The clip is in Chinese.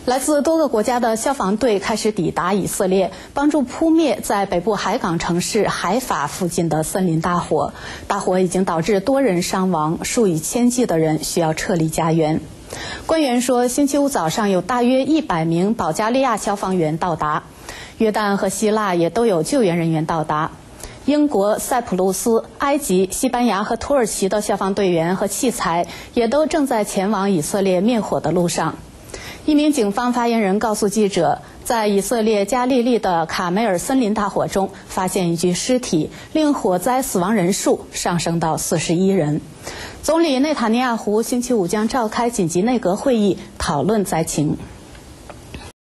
来自多个国家的消防队开始抵达以色列，帮助扑灭在北部海港城市海法附近的森林大火。大火已经导致多人伤亡，数以千计的人需要撤离家园。官员说，星期五早上有大约100名保加利亚消防员到达，约旦和希腊也都有救援人员到达。英国、塞浦路斯、埃及、西班牙和土耳其的消防队员和器材也都正在前往以色列灭火的路上。一名警方发言人告诉记者，在以色列加利利的卡梅尔森林大火中发现一具尸体，令火灾死亡人数上升到41人。总理内塔尼亚胡星期五将召开紧急内阁会议，讨论灾情。